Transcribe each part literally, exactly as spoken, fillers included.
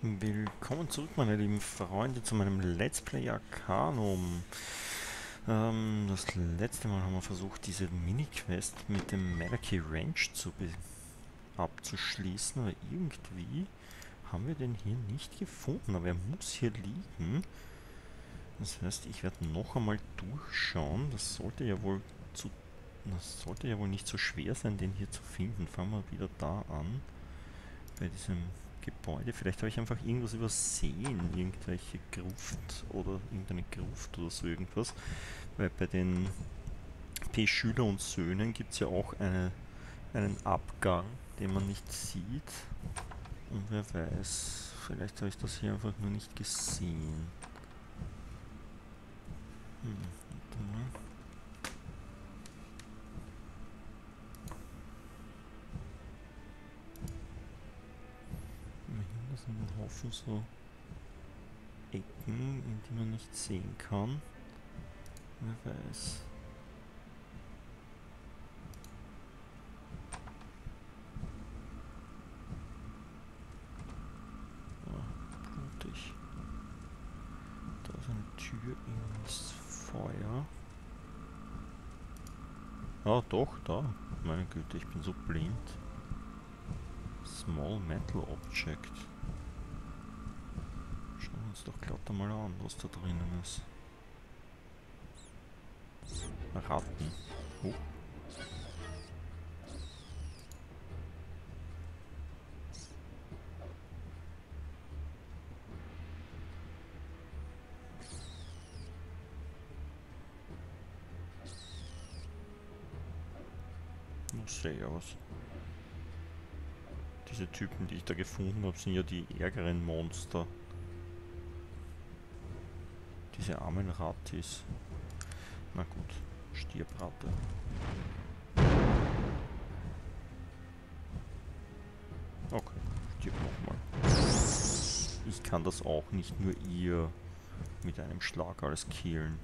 Willkommen zurück, meine lieben Freunde, zu meinem Let's Play Arcanum. Ähm, das letzte Mal haben wir versucht, diese Mini-Quest mit dem Malachi Ranch zu abzuschließen, aber irgendwie haben wir den hier nicht gefunden, aber er muss hier liegen. Das heißt, ich werde noch einmal durchschauen. Das sollte ja wohl zu, das sollte ja wohl nicht so schwer sein, den hier zu finden. Fangen wir wieder da an, bei diesem Gebäude. Vielleicht habe ich einfach irgendwas übersehen, irgendwelche Gruft oder irgendeine Gruft oder so irgendwas. Weil bei den P-Schüler und Söhnen gibt es ja auch eine, einen Abgang, den man nicht sieht. Und wer weiß, vielleicht habe ich das hier einfach nur nicht gesehen. Hm, warte mal. Immerhin, das sind ein Haufen so Ecken, in die man nicht sehen kann. Wer weiß. Ah, blutig. Da ist eine Tür ins Feuer. Ah, doch, da. Meine Güte, ich bin so blind. Small Metal Object. Schauen wir uns doch glatt einmal an, was da drinnen ist. Ratten. Oh. Na, sehr was. Diese Typen, die ich da gefunden habe, sind ja die ärgeren Monster. Diese armen Rattis. Na gut, Stirbratte. Okay, stirb nochmal. Ich kann das auch, nicht nur ihr mit einem Schlag alles killen.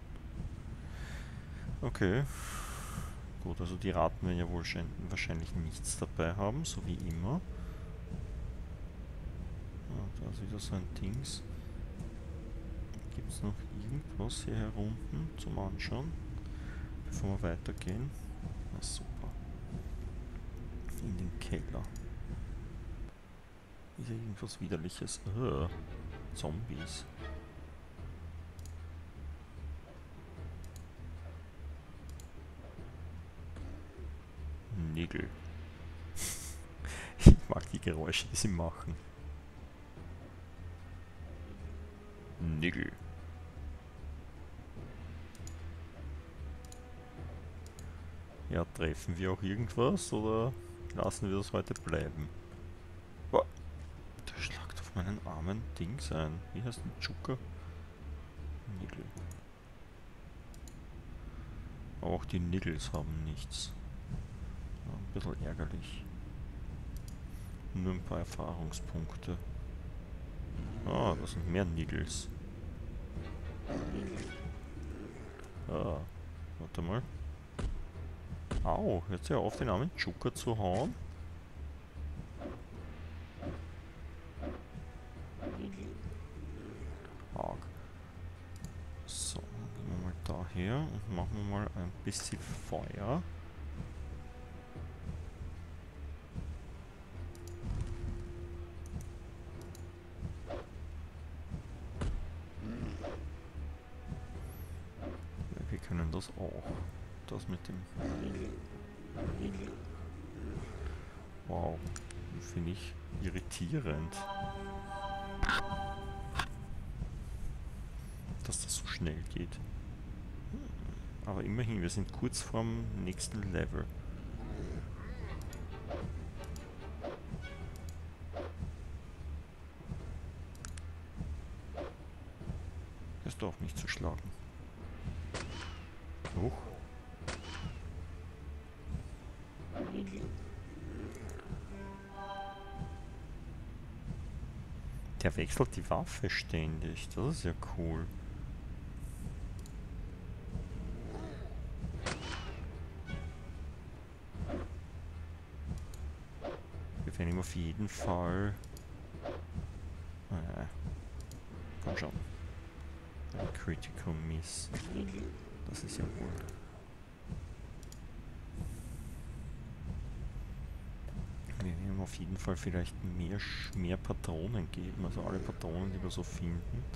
Okay. Gut, also die Ratten werden ja wohl wahrscheinlich nichts dabei haben, so wie immer. Ah, da ist wieder so ein Dings. Gibt es noch irgendwas hier herunten zum Anschauen, bevor wir weitergehen? Na super. In den Keller. Ist ja irgendwas Widerliches. Uh, Zombies. Nägel. Ich mag die Geräusche, die sie machen. Nägel. Ja, treffen wir auch irgendwas oder lassen wir das heute bleiben? Boah, der schlagt auf meinen armen Dings ein. Wie heißt ein Chuka? Nägel. Auch die Niggles haben nichts. Ja, ein bisschen ärgerlich. Nur ein paar Erfahrungspunkte. Ah, das sind mehr Niggles. Ah, warte mal. Au, hört sie auf, den armen Chuka zu hauen? Arg. So, gehen wir mal daher und machen wir mal ein bisschen Feuer. Ja, wir können das auch. Das mit dem... Wow, finde ich irritierend. Dass das so schnell geht. Aber immerhin, wir sind kurz vorm nächsten Level. Hörst du auf mich zu schlagen? Hoch. Der wechselt die Waffe ständig. Das ist ja cool. Wir werden ihm auf jeden Fall Schon, schon. Ein Critical Miss. Das ist ja wohl. Wir werden auf jeden Fall vielleicht mehr, mehr Patronen geben, also alle Patronen, die wir so finden.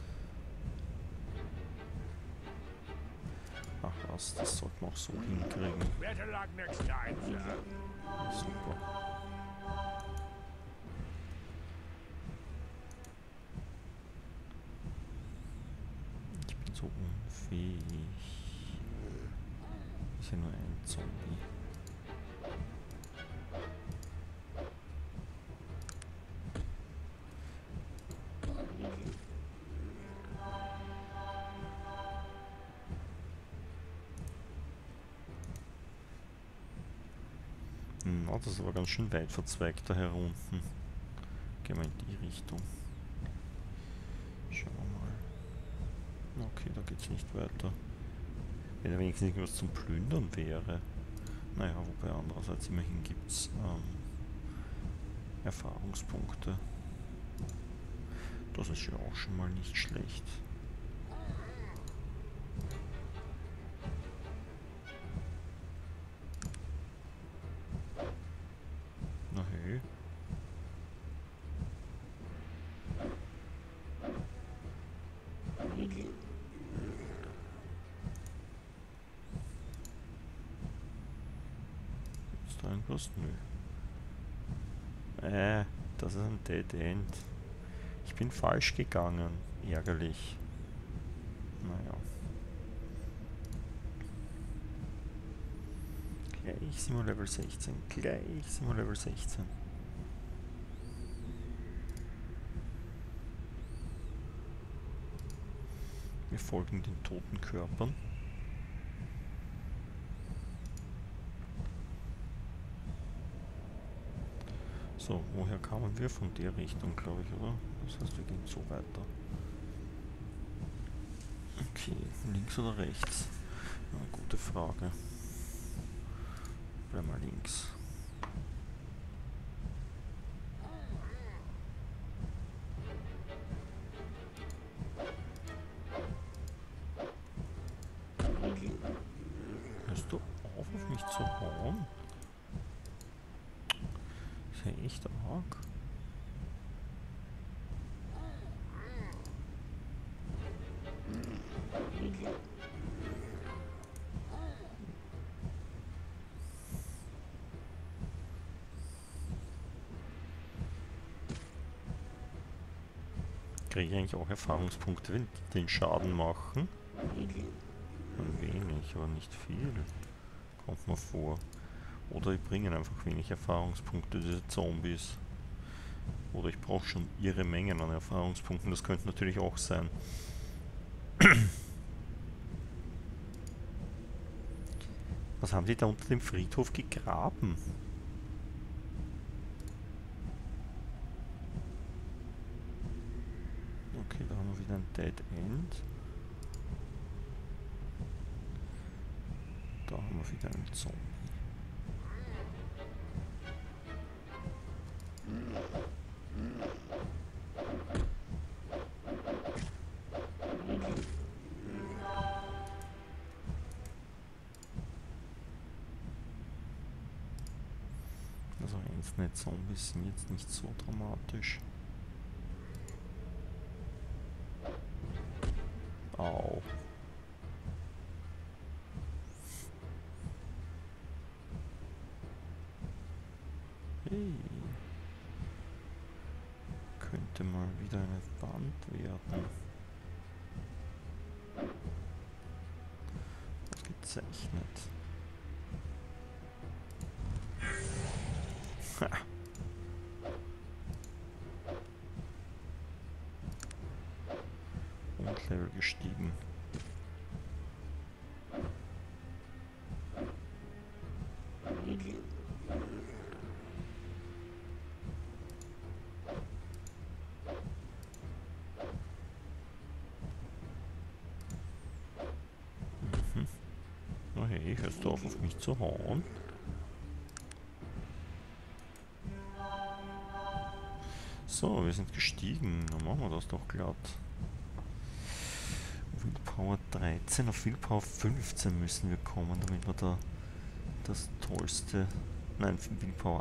Ach was, das sollten wir auch so hinkriegen. Ja, super. Ich bin so unfähig. Ist ja nur ein Zombie. Na, das ist aber ganz schön weit verzweigt da herunten. Gehen wir in die Richtung. Schauen wir mal. Okay, da geht's nicht weiter. Wenn da wenigstens irgendwas zum Plündern wäre. Naja, wobei andererseits immerhin gibt es ähm, Erfahrungspunkte. Das ist ja auch schon mal nicht schlecht. Na hey. Ist da irgendwas? Nö. Äh, das ist ein Dead End. Ich bin falsch gegangen. Ärgerlich. Naja. Gleich sind wir Level sechzehn. Gleich sind wir Level sechzehn. Wir folgen den toten Körpern. So, woher kamen wir? Von der Richtung, glaube ich, oder? Das heißt, wir gehen so weiter. Okay, links oder rechts? Ja, gute Frage. Bleib mal links. Hörst du auf, auf mich zu hauen? Ist ja echt arg. Kriege ich eigentlich auch Erfahrungspunkte, wenn die den Schaden machen? Ein wenig, aber nicht viel. Kommt mir vor. Oder die bringen einfach wenig Erfahrungspunkte, diese Zombies. Oder ich brauche schon ihre Mengen an Erfahrungspunkten, das könnte natürlich auch sein. Was haben die da unter dem Friedhof gegraben? Okay, da haben wir wieder ein Dead End. Da haben wir wieder einen Zombie. Also einzelne Zombies sind jetzt nicht so dramatisch. Au. Hey. Könnte mal wieder eine Wand werden. Gezeichnet. Ha. Und Level gestiegen. Oh hey, hörst du auf, auf mich zu hauen? So, wir sind gestiegen. Dann machen wir das doch glatt. Willpower dreizehn, auf Willpower fünfzehn müssen wir kommen, damit wir da das tollste... Nein, Willpower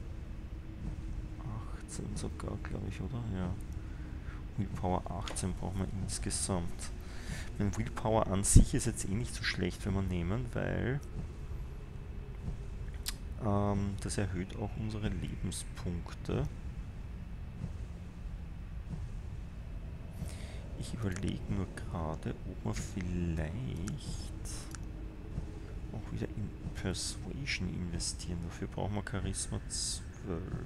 achtzehn sogar, glaube ich, oder? Ja. Willpower achtzehn brauchen wir insgesamt. Mein Willpower an sich ist jetzt eh nicht so schlecht, wenn wir nehmen, weil ähm, das erhöht auch unsere Lebenspunkte. Ich überlege nur gerade, ob wir vielleicht auch wieder in Persuasion investieren. Dafür brauchen wir Charisma zwölf.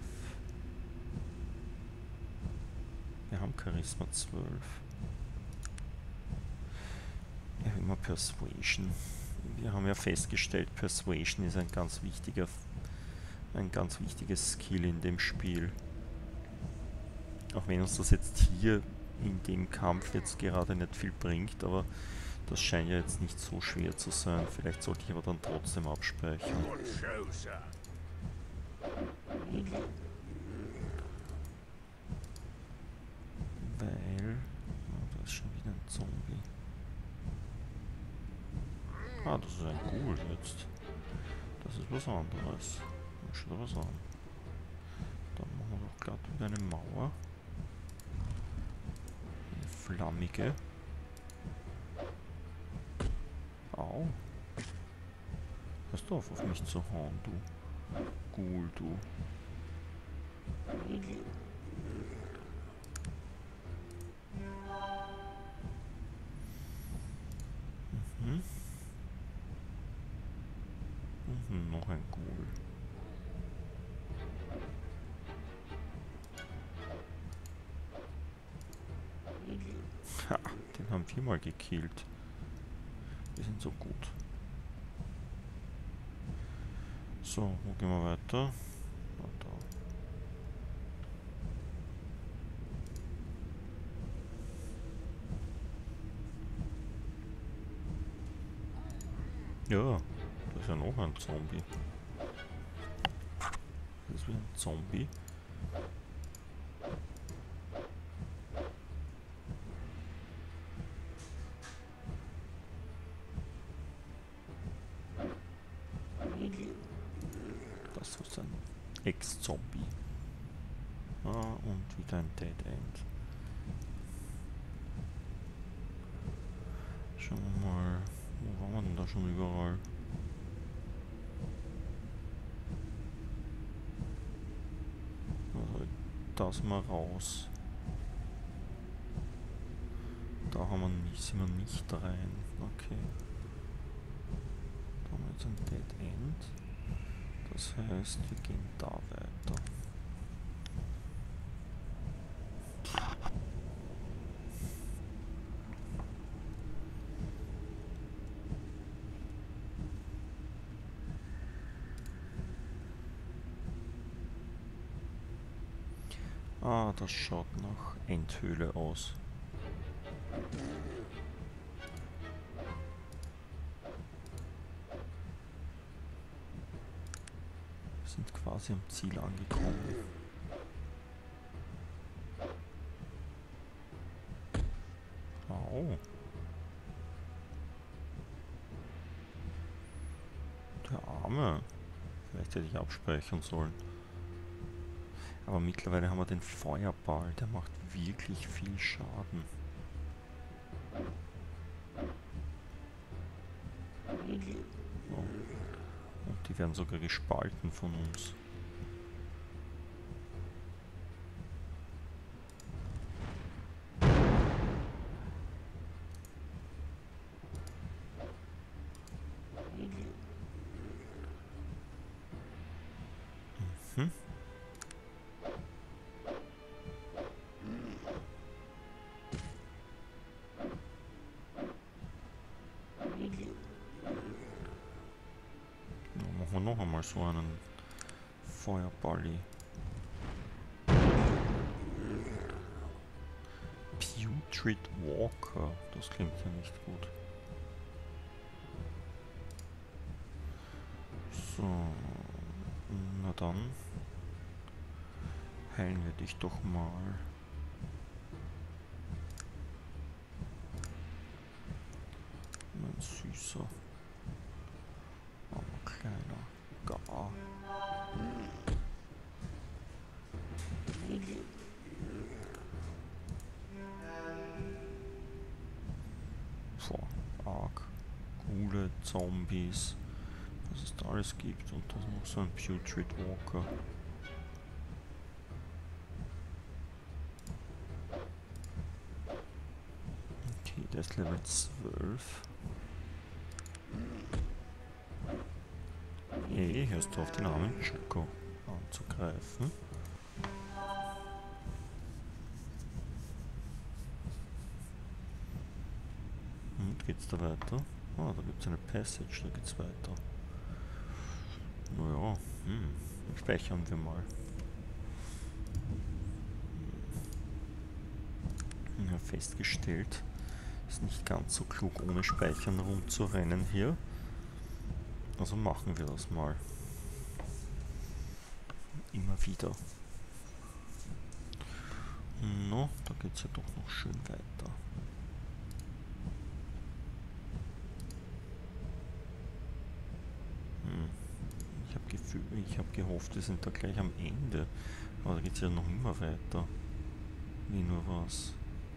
Wir haben Charisma zwölf. Erhöhen wir Persuasion. Wir haben ja festgestellt, Persuasion ist ein ganz wichtiger, ein ganz wichtiges Skill in dem Spiel. Auch wenn uns das jetzt hier in dem Kampf jetzt gerade nicht viel bringt, aber das scheint ja jetzt nicht so schwer zu sein. Vielleicht sollte ich aber dann trotzdem abspeichern. Weil... Oh, da ist schon wieder ein Zombie. Ah, das ist ein Ghoul jetzt. Das ist was anderes. Schau dir was an. Dann machen wir doch gerade wieder eine Mauer. Eine flammige. Au. Hörst du auf, auf mich zu hauen, du Ghoul, du. Mhm. Mhm, noch ein Ghoul. Ha, den haben wir mal gekillt. Wir sind so gut. So, wo gehen wir weiter? Ah, da. Ja, da ist ja noch ein Zombie. Das ist wie ein Zombie. Das ist ein Ex-Zombie. Ah, und wieder ein Dead End. Schauen wir mal, wo waren wir denn da schon überall? Also, da sind wir raus. Da haben wir nicht, sind wir nicht rein. Okay. Da haben wir jetzt ein Dead End. Das heißt, wir gehen da weiter. Ah, das schaut nach Endhöhle aus. Wir sind quasi am Ziel angekommen. Au. Der Arme. Vielleicht hätte ich abspeichern sollen. Aber mittlerweile haben wir den Feuerball, der macht wirklich viel Schaden. Oh. Und die werden sogar gespalten von uns. Mhm. Dann machen wir noch einmal so einen Feuerballi. Putrid Walker, das klingt ja nicht gut. So, na dann heilen wir dich doch mal. so. Oh, kleiner Gar. Boah, arg. Coole Zombies. Was es da alles gibt. Und dann noch so ein Putrid Walker. Okay, der ist Level zwölf. Hey, hörst du auf den armen Choco anzugreifen? Und geht's da weiter? Ah, da gibt's eine Passage, da geht's weiter. Naja, hm, speichern wir mal. Ja, festgestellt, ist nicht ganz so klug, ohne Speichern rumzurennen hier. Also machen wir das mal. Immer wieder. No, da geht's ja doch noch schön weiter. Hm. Ich habe Gefühl, ich habe gehofft, wir sind da gleich am Ende. Aber da geht's ja noch immer weiter. Wie nur was.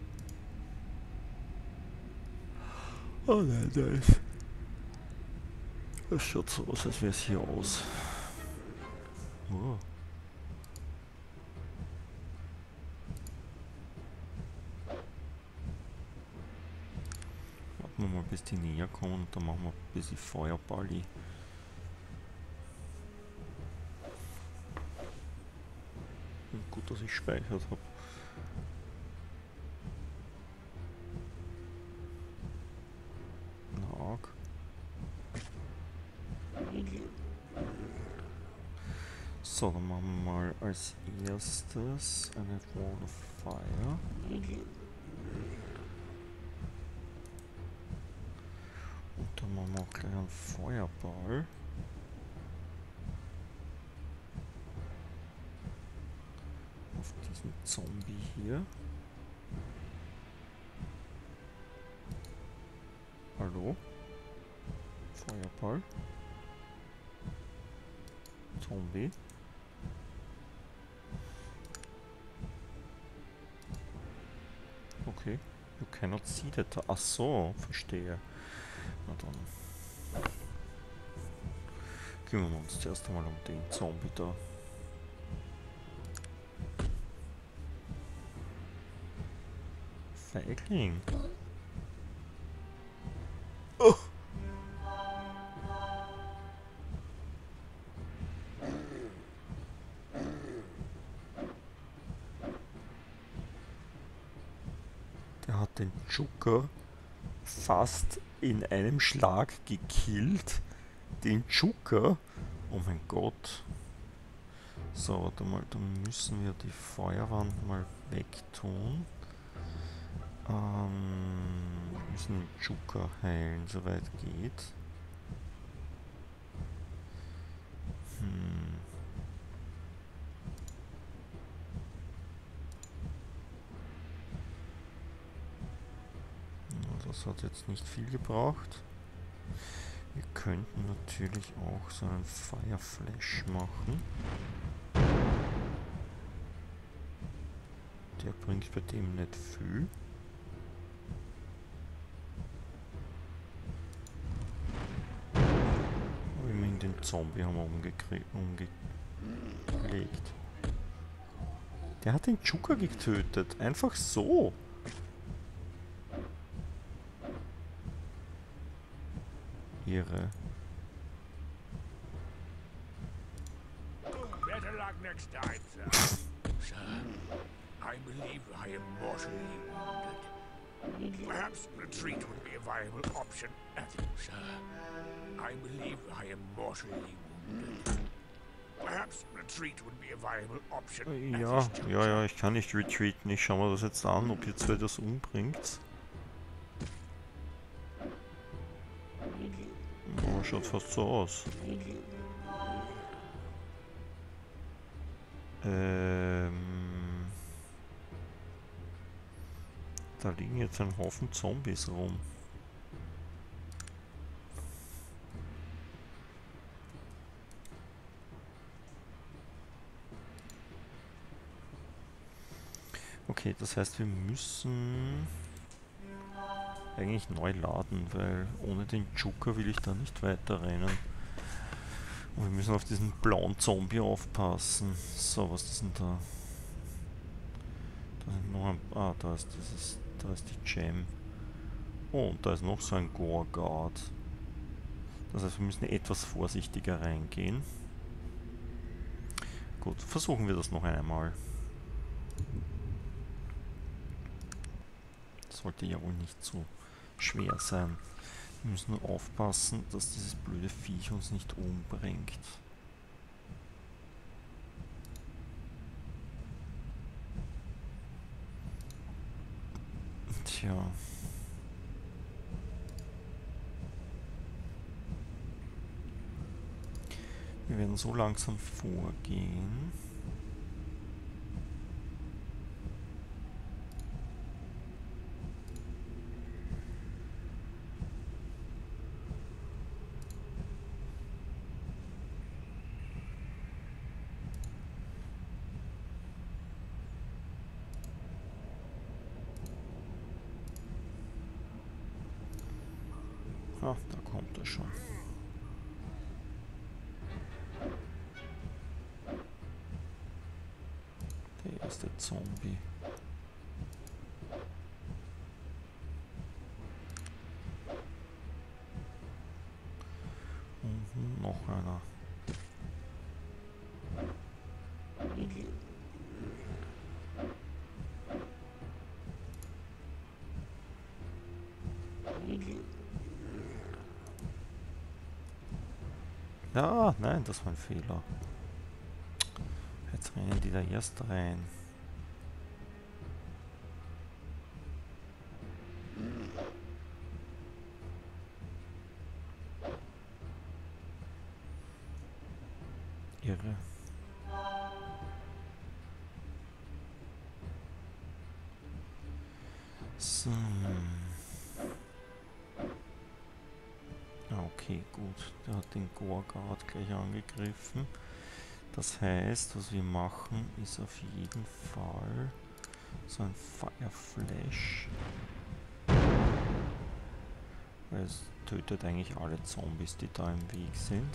Oh nein, da ist. Das schaut so aus, als wäre es hier aus. Oh. Warten wir mal, bis die näher kommen und dann machen wir ein bisschen Feuerballi. Gut, dass ich gespeichert habe. Arg. So, dann machen wir mal als erstes eine Wall of Fire. Und dann machen wir auch gleich einen Feuerball. Auf diesen Zombie hier. Hallo? Feuerball. Zombie. Okay. You cannot see that. Ach so, verstehe. Na dann. Kümmern wir uns zuerst einmal um den Zombie da. Feigling. Oh. Der hat den Joker fast in einem Schlag gekillt. Den Joker. Oh mein Gott. So, warte mal, dann müssen wir die Feuerwand mal wegtun. Ähm, wir müssen den Joker heilen, soweit geht. Hm. Das hat jetzt nicht viel gebraucht. Wir könnten natürlich auch so einen Fireflash machen. Der bringt bei dem nicht viel. Aber immerhin den Zombie haben wir umgelegt. Der hat den Joker getötet. Einfach so. Ihre. Better luck next time, sir. Sir, I believe I am mortally wounded. Perhaps retreat would be a viable option. Sir, I believe I am mortally wounded. Perhaps retreat would be a viable option. Ja, ja, ja, ich kann nicht retreaten. Ich schau mir das jetzt an, ob ihr zwei das umbringt. Oh, schaut fast so aus. Ähm, da liegen jetzt ein Haufen Zombies rum. Okay, das heißt, wir müssen eigentlich neu laden, weil ohne den Joker will ich da nicht weiter rennen. Und wir müssen auf diesen blauen Zombie aufpassen. So, was ist denn da? Da sind noch ein... Ah, da ist dieses... Da ist die Gem. Oh, und da ist noch so ein Gore-Guard. Das heißt, wir müssen etwas vorsichtiger reingehen. Gut, versuchen wir das noch einmal. Sollte ja wohl nicht so schwer sein. Wir müssen nur aufpassen, dass dieses blöde Viech uns nicht umbringt. Tja. Wir werden so langsam vorgehen. Ah, da kommt er schon. Der erste Zombie. Und noch einer. Ja, nein, das war ein Fehler. Jetzt rennen die da erst rein. Irre. So. Ah, okay, gut. Der hat den Gore-Guard gleich angegriffen. Das heißt, was wir machen, ist auf jeden Fall so ein Fireflash. Weil es tötet eigentlich alle Zombies, die da im Weg sind.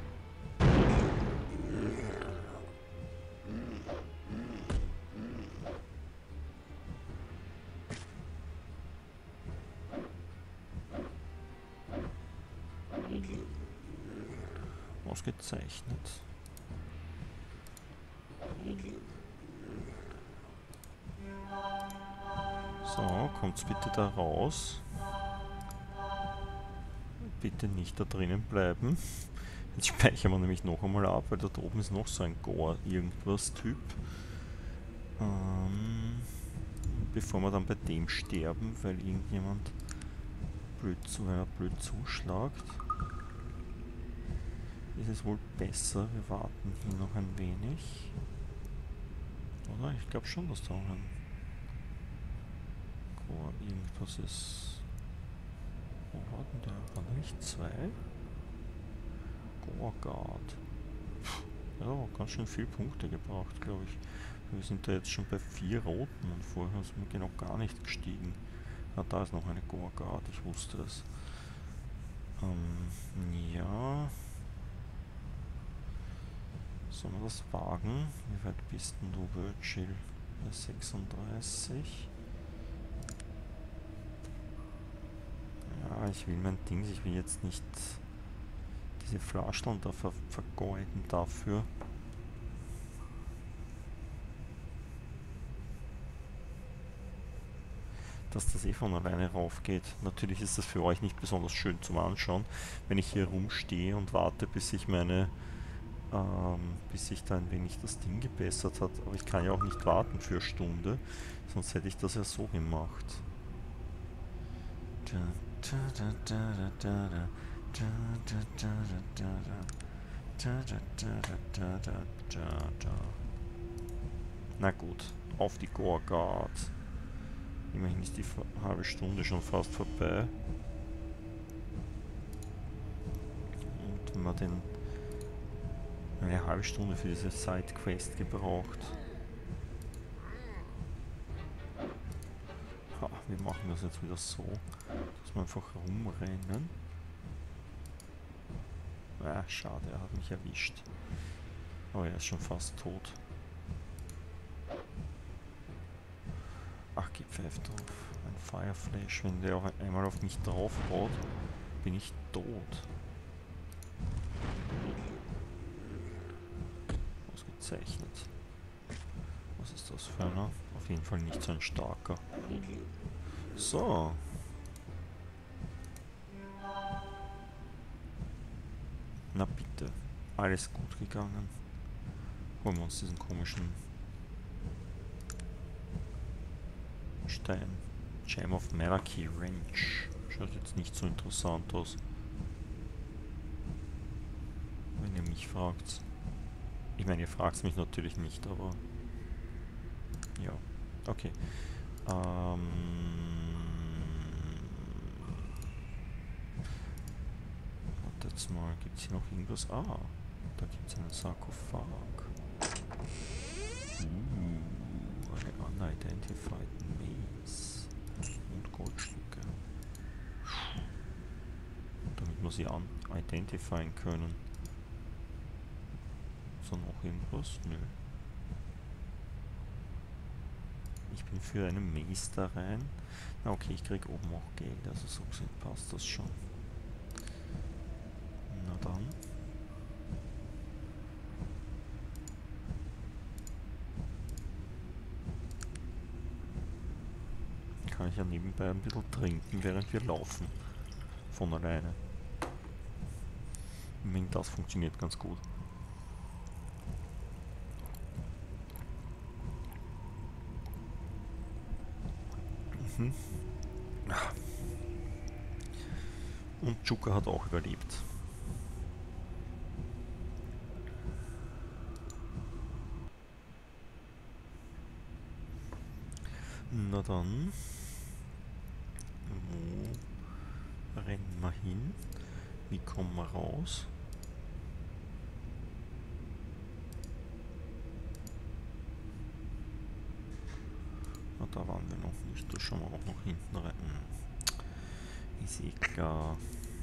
Ausgezeichnet. So, kommt's bitte da raus. Bitte nicht da drinnen bleiben. Jetzt speichern wir nämlich noch einmal ab, weil da oben ist noch so ein Gore-Irgendwas-Typ. Ähm, bevor wir dann bei dem sterben, weil irgendjemand blöd, zu, weil er blöd zuschlagt, ist es wohl besser, wir warten hier noch ein wenig. Oder? Ich glaube schon, dass da auch ein Gore irgendwas ist. Wo war denn der? Waren da nicht zwei? Gore-Guard. Ja, ganz schön viele Punkte gebraucht, glaube ich. Wir sind da jetzt schon bei vier roten und vorher sind wir genau gar nicht gestiegen. Ah, da ist noch eine Gore-Guard, ich wusste es. Ähm, ja. Sollen wir das wagen? Wie weit bist denn du, Virgil? Bei sechsunddreißig. Ja, ich will mein Ding, ich will jetzt nicht diese Flascheln da ver vergeuden dafür. Dass das eh von alleine rauf geht. Natürlich ist das für euch nicht besonders schön zum Anschauen, wenn ich hier rumstehe und warte, bis ich meine, ähm, bis sich da ein wenig das Ding gebessert hat. Aber ich kann ja auch nicht warten für eine Stunde, sonst hätte ich das ja so gemacht. Da, da, da, da, da, da. Da, da, da, da, da, da, da, da, da, da, da. Na gut, auf die Gore-Guard. Immerhin ist die halbe Stunde schon fast vorbei. Und wenn man den eine halbe Stunde für diese Side-Quest gebraucht. Ha, wir machen das jetzt wieder so, dass wir einfach rumrennen. Ah, schade, er hat mich erwischt. Aber er ist schon fast tot. Ach, gepfeift drauf. Ein Fireflash, wenn der auch einmal auf mich drauf haut, bin ich tot. Ausgezeichnet. Was ist das für einer? Auf jeden Fall nicht so ein starker. So. Na bitte. Alles gut gegangen. Holen wir uns diesen komischen Stein. Gem of Malaki Wrench. Schaut jetzt nicht so interessant aus. Wenn ihr mich fragt. Ich meine, ihr fragt mich natürlich nicht, aber... Ja. Okay. Ähm... Warte jetzt mal. Gibt es hier noch irgendwas? Ah, da gibt es einen Sarkophag. Uh, eine unidentified Maze. Und Goldstücke. Damit wir sie identifizieren können. Ist da noch irgendwas? Nö. Ich bin für eine Maze da rein. Na okay, ich krieg oben auch Geld, also so gesehen passt das schon. Na dann. Kann ich ja nebenbei ein bisschen trinken, während wir laufen. Von alleine. Ich meine, das funktioniert ganz gut. Mhm. Und Chuka hat auch überlebt. Na dann. Wo rennen wir hin? Wie kommen wir raus? Na, da waren wir noch nicht. Da schauen wir auch noch hinten rein. Hm. Ist eh klar.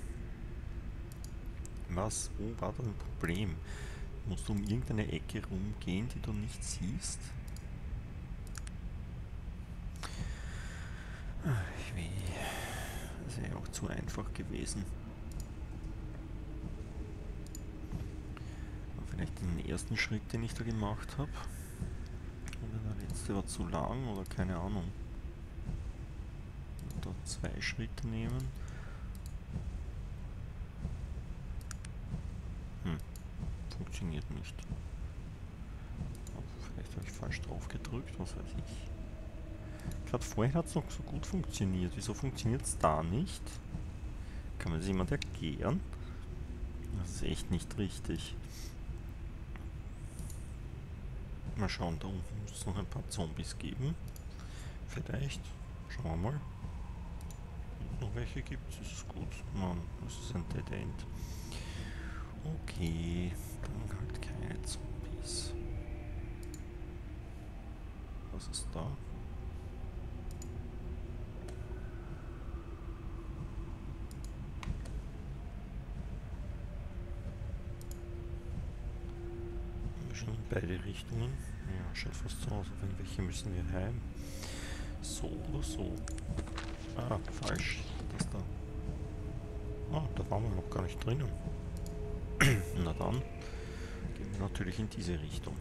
Was? Wo war da ein Problem? Musst du um irgendeine Ecke rumgehen, die du nicht siehst? Ach, wie. Das wäre auch zu einfach gewesen. Aber vielleicht den ersten Schritt, den ich da gemacht habe. Oder der letzte war zu lang oder keine Ahnung. Da zwei Schritte nehmen. Hm, funktioniert nicht. Aber vielleicht habe ich falsch drauf gedrückt, was weiß ich. Gerade vorher hat es noch so gut funktioniert. Wieso funktioniert es da nicht? Kann mir das jemand erklären? Das ist echt nicht richtig. Mal schauen, da unten muss es noch ein paar Zombies geben. Vielleicht. Schauen wir mal. Wenn es noch welche gibt, ist es gut. Nein, das ist ein Dead End. Okay, dann halt keine Zombies. Was ist da? Schon in beide Richtungen. Ja, schaut fast so aus, auf welche müssen wir heim. So oder so. Ah, falsch. Das da. Ah, da waren wir noch gar nicht drinnen. Na dann gehen wir natürlich in diese Richtung.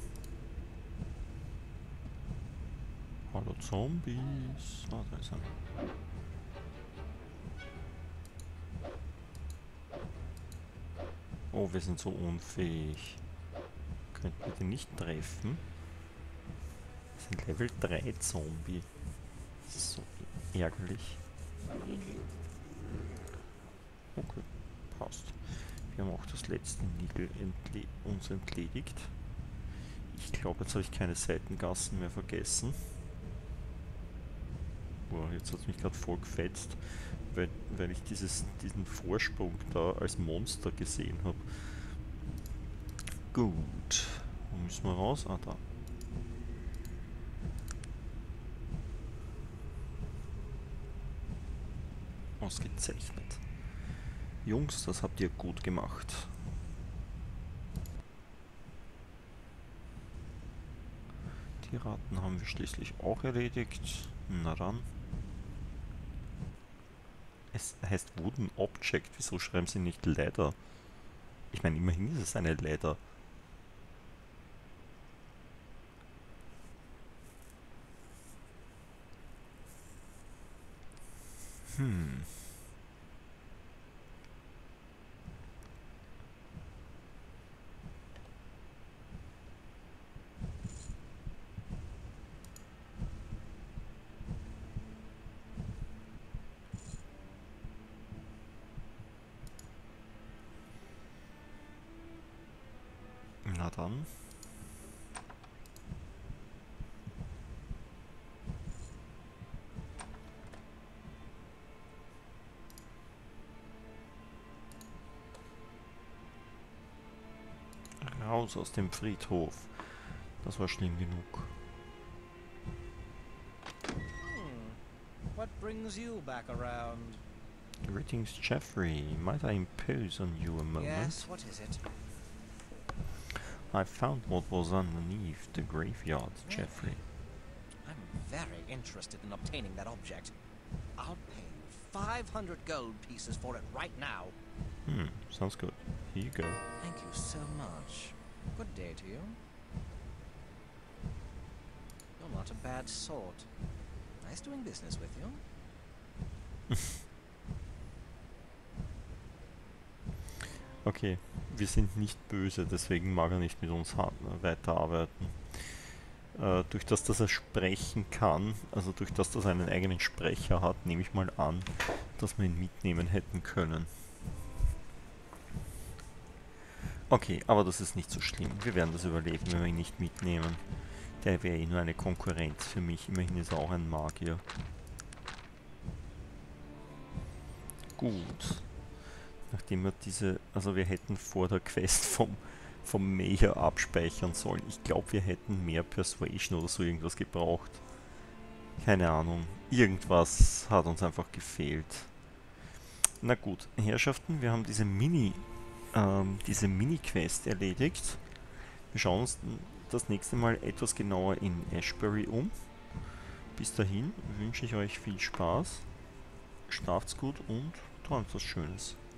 Hallo Zombies. Ah, da ist einer. Oh, wir sind so unfähig. Könnten wir den nicht treffen? Das sind Level drei Zombie. Das ist so ärgerlich. Okay, passt. Wir haben auch das letzte Nigel entle uns entledigt. Ich glaube, jetzt habe ich keine Seitengassen mehr vergessen. Boah, jetzt hat es mich gerade voll gefetzt, weil, weil ich dieses, diesen Vorsprung da als Monster gesehen habe. Gut. Wo müssen wir raus? Ah, da. Ausgezeichnet. Jungs, das habt ihr gut gemacht. Die Ratten haben wir schließlich auch erledigt. Na dann. Es heißt Wooden Object. Wieso schreiben sie nicht Leather? Ich meine, immerhin ist es eine Leather. Hm. Na dann. Raus aus dem Friedhof. Das war schlimm genug. Hmm. What brings you back around? Greetings, Jeffrey. Might I impose on you a moment? Yes, what is it? I found what was underneath the graveyard, Really? Jeffrey. I'm very interested in obtaining that object. I'll pay you five hundred gold pieces for it right now. Hmm, sounds good. Here you go. Thank you so much. Good day to you. You're not a bad sort. Nice doing business with you. Okay, wir sind nicht böse, deswegen mag er nicht mit uns weiterarbeiten. Äh, durch das, dass er sprechen kann, also durch das, dass er einen eigenen Sprecher hat, nehme ich mal an, dass wir ihn mitnehmen hätten können. Okay, aber das ist nicht so schlimm. Wir werden das überleben, wenn wir ihn nicht mitnehmen. Der wäre eh nur eine Konkurrenz für mich. Immerhin ist er auch ein Magier. Gut. Nachdem wir diese... Also wir hätten vor der Quest vom, vom Mayor abspeichern sollen. Ich glaube, wir hätten mehr Persuasion oder so irgendwas gebraucht. Keine Ahnung. Irgendwas hat uns einfach gefehlt. Na gut, Herrschaften, wir haben diese Mini... Ähm, diese Mini-Quest erledigt. Wir schauen uns das nächste Mal etwas genauer in Ashbury um. Bis dahin wünsche ich euch viel Spaß, schlaft's gut und träumt was Schönes.